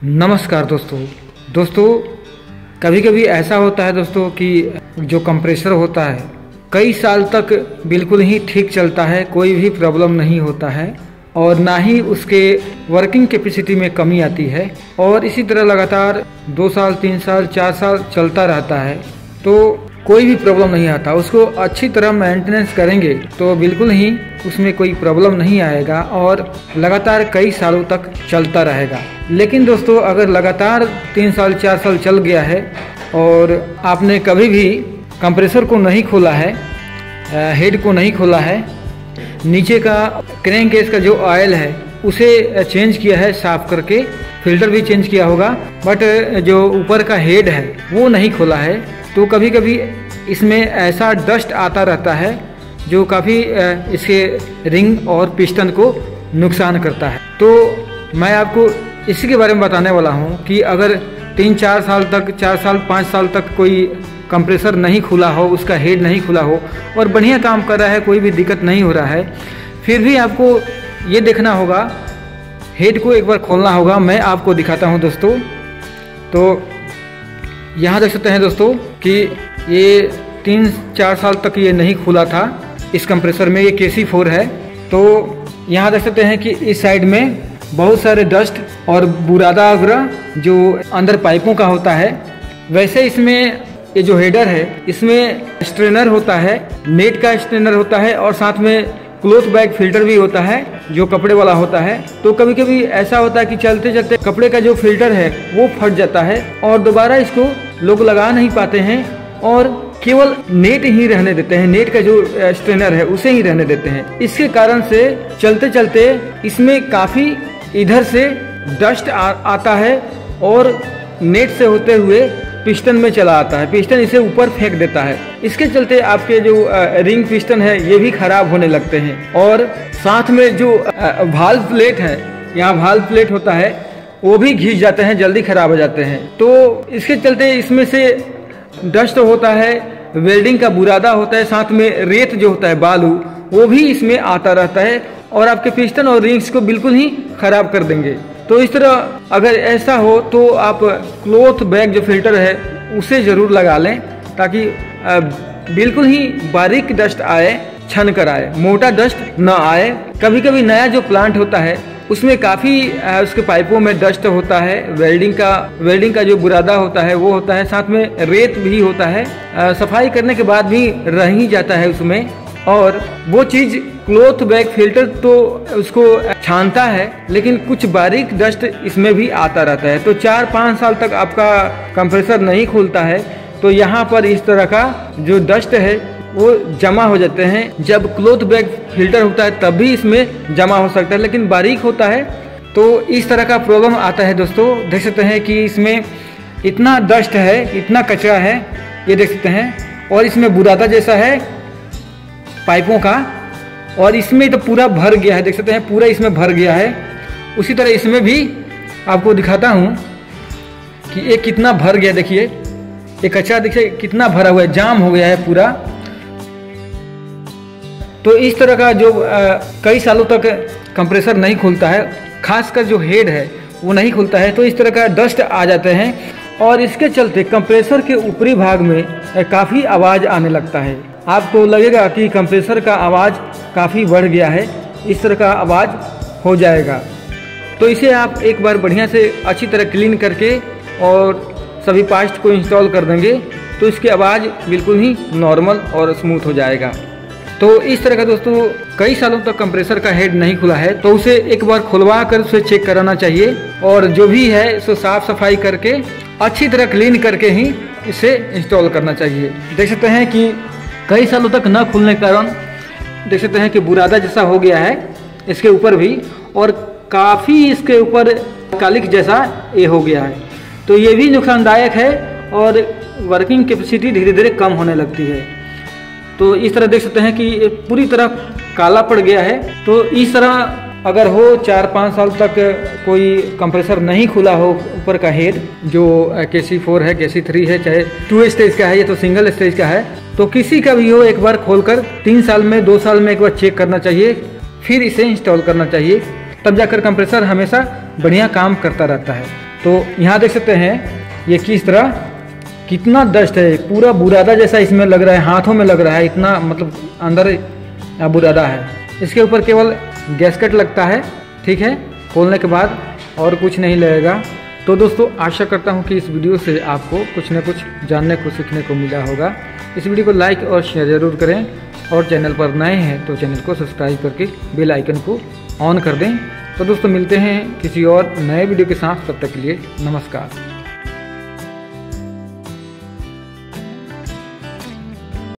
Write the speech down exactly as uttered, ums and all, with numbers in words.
नमस्कार दोस्तों दोस्तों कभी कभी ऐसा होता है दोस्तों कि जो कंप्रेसर होता है कई साल तक बिल्कुल ही ठीक चलता है, कोई भी प्रॉब्लम नहीं होता है और ना ही उसके वर्किंग कैपेसिटी में कमी आती है और इसी तरह लगातार दो साल तीन साल चार साल चलता रहता है तो कोई भी प्रॉब्लम नहीं आता। उसको अच्छी तरह मेंटेनेंस करेंगे तो बिल्कुल ही उसमें कोई प्रॉब्लम नहीं आएगा और लगातार कई सालों तक चलता रहेगा। लेकिन दोस्तों अगर लगातार तीन साल चार साल चल गया है और आपने कभी भी कंप्रेसर को नहीं खोला है, हेड को नहीं खोला है, नीचे का क्रैंक केस का जो ऑयल है उसे चेंज किया है साफ करके, फिल्टर भी चेंज किया होगा, बट जो ऊपर का हेड है वो नहीं खोला है, तो कभी कभी इसमें ऐसा डस्ट आता रहता है जो काफ़ी इसके रिंग और पिस्टन को नुकसान करता है। तो मैं आपको इसी के बारे में बताने वाला हूँ कि अगर तीन चार साल तक चार साल पाँच साल तक कोई कंप्रेसर नहीं खुला हो, उसका हेड नहीं खुला हो और बढ़िया काम कर रहा है, कोई भी दिक्कत नहीं हो रहा है, फिर भी आपको ये देखना होगा, हेड को एक बार खोलना होगा। मैं आपको दिखाता हूँ दोस्तों। तो यहाँ देख सकते हैं दोस्तों कि ये तीन चार साल तक ये नहीं खुला था इस कंप्रेसर में, ये के सी फोर है। तो यहाँ देख सकते हैं कि इस साइड में बहुत सारे डस्ट और बुरादा वगैरह जो अंदर पाइपों का होता है। वैसे इसमें ये जो हेडर है इसमें स्ट्रेनर होता है, नेट का स्ट्रेनर होता है और साथ में क्लोथ बैग फिल्टर भी होता है जो कपड़े वाला होता है। तो कभी कभी ऐसा होता है कि चलते चलते कपड़े का जो फिल्टर है वो फट जाता है और दोबारा इसको लोग लगा नहीं पाते हैं और केवल नेट ही रहने देते हैं, नेट का जो स्ट्रेनर है उसे ही रहने देते हैं। इसके कारण से चलते चलते इसमें काफ़ी इधर से डस्ट आ, आता है और नेट से होते हुए पिस्टन में चला आता है, पिस्टन इसे ऊपर फेंक देता है। इसके चलते आपके जो रिंग पिस्टन है ये भी खराब होने लगते हैं और साथ में जो वाल्व प्लेट है, यहाँ वाल्व प्लेट होता है वो भी घिस जाते हैं, जल्दी खराब हो जाते हैं। तो इसके चलते इसमें से डस्ट होता है, वेल्डिंग का बुरादा होता है, साथ में रेत जो होता है बालू वो भी इसमें आता रहता है और आपके पिस्टन और रिंग्स को बिल्कुल ही खराब कर देंगे। तो इस तरह अगर ऐसा हो तो आप क्लोथ बैग जो फिल्टर है उसे ज़रूर लगा लें ताकि बिल्कुल ही बारीक डस्ट आए, छन कर आए, मोटा डस्ट ना आए। कभी कभी नया जो प्लांट होता है उसमें काफ़ी उसके पाइपों में डस्ट होता है, वेल्डिंग का वेल्डिंग का जो बुरादा होता है वो होता है, साथ में रेत भी होता है, सफाई करने के बाद भी रह ही जाता है उसमें और वो चीज़ क्लोथ बैग फिल्टर तो उसको छानता है लेकिन कुछ बारीक डस्ट इसमें भी आता रहता है। तो चार पाँच साल तक आपका कंप्रेसर नहीं खुलता है तो यहाँ पर इस तरह का जो डस्ट है वो जमा हो जाते हैं। जब क्लोथ बैग फिल्टर होता है तब भी इसमें जमा हो सकता है, लेकिन बारीक होता है तो इस तरह का प्रॉब्लम आता है। दोस्तों देख सकते हैं कि इसमें इतना डस्ट है, इतना कचरा है, ये देख सकते हैं, और इसमें बुरादा जैसा है पाइपों का और इसमें तो पूरा भर गया है, देख सकते हैं पूरा इसमें भर गया है। उसी तरह इसमें भी आपको दिखाता हूँ कि ये कितना भर गया, देखिए ये कचरा देखिए कितना भरा हुआ है, जाम हो गया है पूरा। तो इस तरह का जो आ, कई सालों तक कंप्रेसर नहीं खुलता है, खासकर जो हेड है वो नहीं खुलता है, तो इस तरह का डस्ट आ जाते हैं और इसके चलते कंप्रेसर के ऊपरी भाग में काफ़ी आवाज़ आने लगता है। आपको लगेगा कि कंप्रेसर का आवाज़ काफ़ी बढ़ गया है, इस तरह का आवाज़ हो जाएगा। तो इसे आप एक बार बढ़िया से अच्छी तरह क्लीन करके और सभी पार्ट्स को इंस्टॉल कर देंगे तो इसकी आवाज़ बिल्कुल ही नॉर्मल और स्मूथ हो जाएगा। तो इस तरह का दोस्तों कई सालों तक कंप्रेसर का हेड नहीं खुला है तो उसे एक बार खुलवा कर उसे चेक कराना चाहिए और जो भी है उसे साफ सफाई करके अच्छी तरह क्लीन करके ही इसे इंस्टॉल करना चाहिए। देख सकते हैं कि कई सालों तक न खुलने के कारण देख सकते हैं कि बुरादा जैसा हो गया है इसके ऊपर भी और काफ़ी इसके ऊपर कालिक जैसा ये हो गया है। तो ये भी नुकसानदायक है और वर्किंग कैपेसिटी धीरे धीरे कम होने लगती है। तो इस तरह देख सकते हैं कि पूरी तरह काला पड़ गया है। तो इस तरह अगर हो चार पाँच साल तक कोई कंप्रेसर नहीं खुला हो, ऊपर का हेड जो के सी फोर है, के सी थ्री है, चाहे टू स्टेज का है, ये तो सिंगल स्टेज का है, तो किसी का भी हो एक बार खोलकर तीन साल में दो साल में एक बार चेक करना चाहिए, फिर इसे इंस्टॉल करना चाहिए, तब जाकर कंप्रेसर हमेशा बढ़िया काम करता रहता है। तो यहाँ देख सकते हैं ये किस तरह कितना डस्ट है, पूरा बुरादा जैसा इसमें लग रहा है, हाथों में लग रहा है, इतना मतलब अंदर बुरादा है। इसके ऊपर केवल गैस्केट लगता है, ठीक है, खोलने के बाद और कुछ नहीं लगेगा। तो दोस्तों आशा करता हूँ कि इस वीडियो से आपको कुछ न कुछ जानने को सीखने को मिला होगा। इस वीडियो को लाइक और शेयर ज़रूर करें और चैनल पर नए हैं तो चैनल को सब्सक्राइब करके बेल आइकन को ऑन कर दें। तो दोस्तों मिलते हैं किसी और नए वीडियो के साथ, तब तक के लिए नमस्कार।